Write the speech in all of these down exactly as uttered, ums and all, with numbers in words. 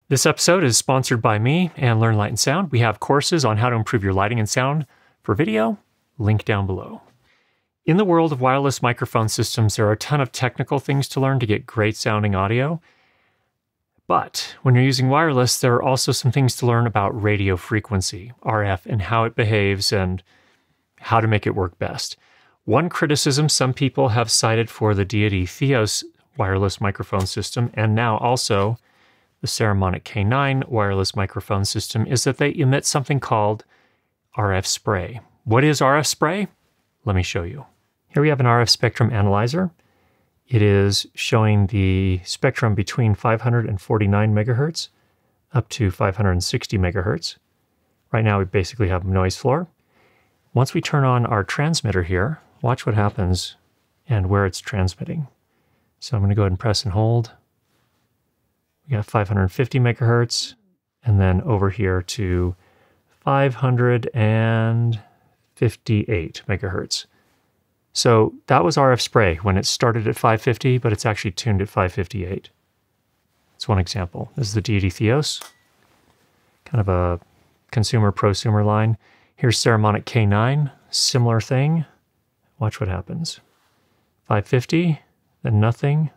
This episode is sponsored by me and Learn Light and Sound. We have courses on how to improve your lighting and sound for video, link down below. In the world of wireless microphone systems, there are a ton of technical things to learn to get great sounding audio. But when you're using wireless, there are also some things to learn about radio frequency, R F, and how it behaves and how to make it work best. One criticism some people have cited for the DEITY THEOS wireless microphone system, and now also the Saramonic K nine wireless microphone system, is that they emit something called R F spray. What is R F spray? Let me show you. Here we have an R F spectrum analyzer. It is showing the spectrum between five hundred forty-nine megahertz up to five hundred sixty megahertz. Right now we basically have noise floor. Once we turn on our transmitter here, watch what happens and where it's transmitting. So I'm going to go ahead and press and hold. We got five hundred fifty megahertz, and then over here to five hundred fifty-eight megahertz. So that was R F spray when it started at five fifty, but it's actually tuned at five fifty-eight. That's one example. This is the DEITY THEOS, kind of a consumer prosumer line. Here's Saramonic K nine, similar thing. Watch what happens. five fifty, then nothing.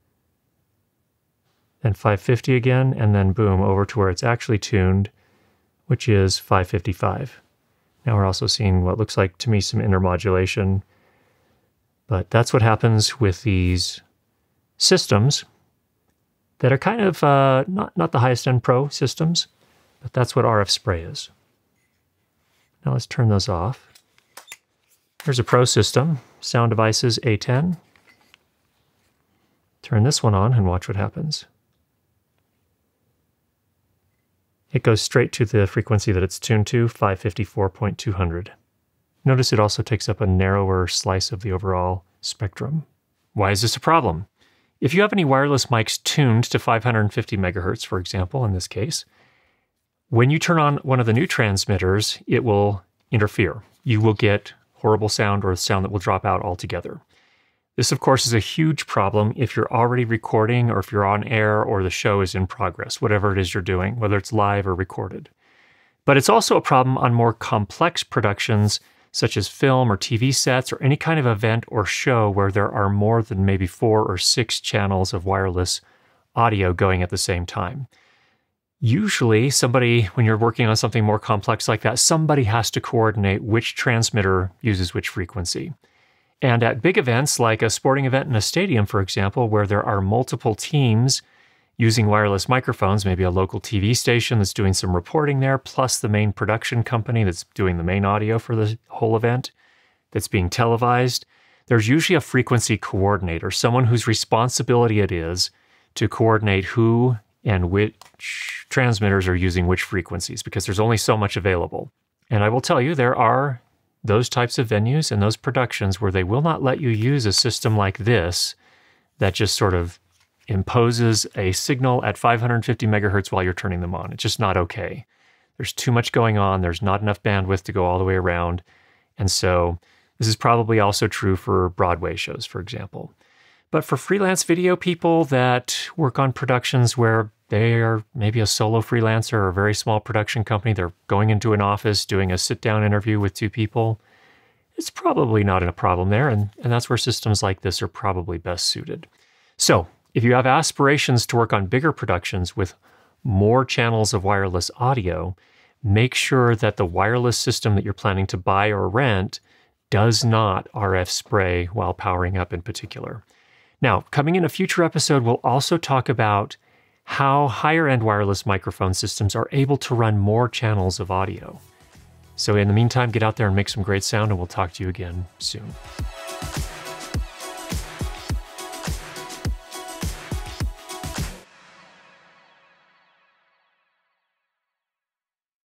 Then five fifty again, and then boom, over to where it's actually tuned, which is five fifty-five. Now we're also seeing what looks like to me some intermodulation. But that's what happens with these systems that are kind of uh, not, not the highest end pro systems, but that's what R F spray is. Now let's turn those off. Here's a pro system, Sound Devices A ten. Turn this one on and watch what happens. It goes straight to the frequency that it's tuned to, five fifty-four point two hundred. Notice it also takes up a narrower slice of the overall spectrum. Why is this a problem? If you have any wireless mics tuned to five hundred fifty megahertz, for example, in this case, when you turn on one of the new transmitters, it will interfere. You will get horrible sound or sound that will drop out altogether. This, of course, is a huge problem if you're already recording or if you're on air or the show is in progress, whatever it is you're doing, whether it's live or recorded. But it's also a problem on more complex productions, such as film or T V sets or any kind of event or show where there are more than maybe four or six channels of wireless audio going at the same time. Usually, somebody, when you're working on something more complex like that, somebody has to coordinate which transmitter uses which frequency. And at big events, like a sporting event in a stadium, for example, where there are multiple teams using wireless microphones, maybe a local T V station that's doing some reporting there, plus the main production company that's doing the main audio for the whole event that's being televised, there's usually a frequency coordinator, someone whose responsibility it is to coordinate who and which transmitters are using which frequencies, because there's only so much available. And I will tell you, there are those types of venues and those productions where they will not let you use a system like this that just sort of imposes a signal at five hundred fifty megahertz while you're turning them on. It's just not okay. There's too much going on. There's not enough bandwidth to go all the way around. And so this is probably also true for Broadway shows, for example. But for freelance video people that work on productions where they are maybe a solo freelancer or a very small production company, they're going into an office, doing a sit-down interview with two people, it's probably not a problem there, and, and that's where systems like this are probably best suited. So, if you have aspirations to work on bigger productions with more channels of wireless audio, make sure that the wireless system that you're planning to buy or rent does not R F spray while powering up in particular. Now, coming in a future episode, we'll also talk about how higher-end wireless microphone systems are able to run more channels of audio. So in the meantime, get out there and make some great sound, and we'll talk to you again soon.